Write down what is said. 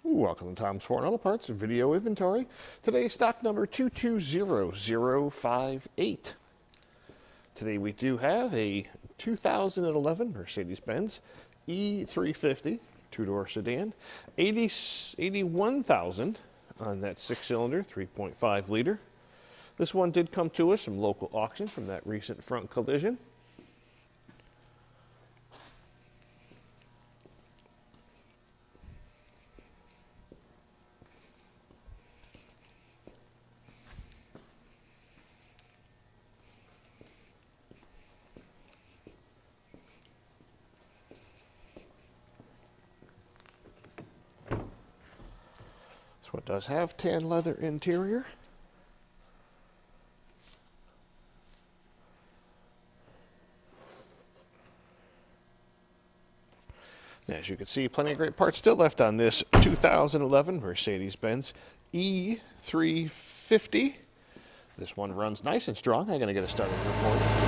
Welcome to Tom's Foreign Auto Parts video inventory. Today, stock number 220058. Today we do have a 2011 Mercedes-Benz E350 two-door sedan, 81,000 on that six-cylinder 3.5 liter. This one did come to us from local auction from that recent front collision. This one does have tan leather interior. As you can see, plenty of great parts still left on this 2011 Mercedes-Benz E350. This one runs nice and strong. I'm going to get it started here for you.